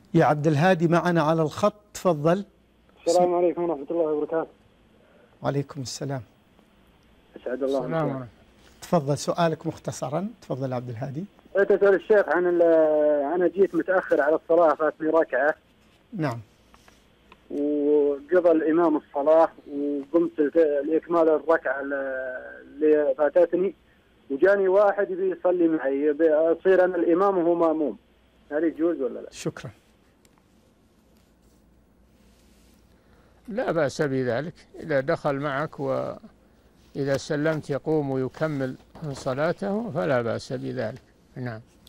يا عبد الهادي معنا على الخط، تفضل. السلام عليكم ورحمة الله وبركاته. وعليكم السلام. أسعد الله مساك. تفضل سؤالك مختصرا، تفضل عبد الهادي. أسأل الشيخ عن أنا جيت متأخر على الصلاة، فاتني ركعة. نعم. وقضى الإمام الصلاة وقمت لإكمال الركعة اللي فاتتني، وجاني واحد يبي يصلي معي، أصير أنا الإمام وهو مأموم، هل يجوز ولا لا؟ شكرا. لا بأس بذلك، إذا دخل معك وإذا سلمت يقوم ويكمل صلاته فلا بأس بذلك. نعم.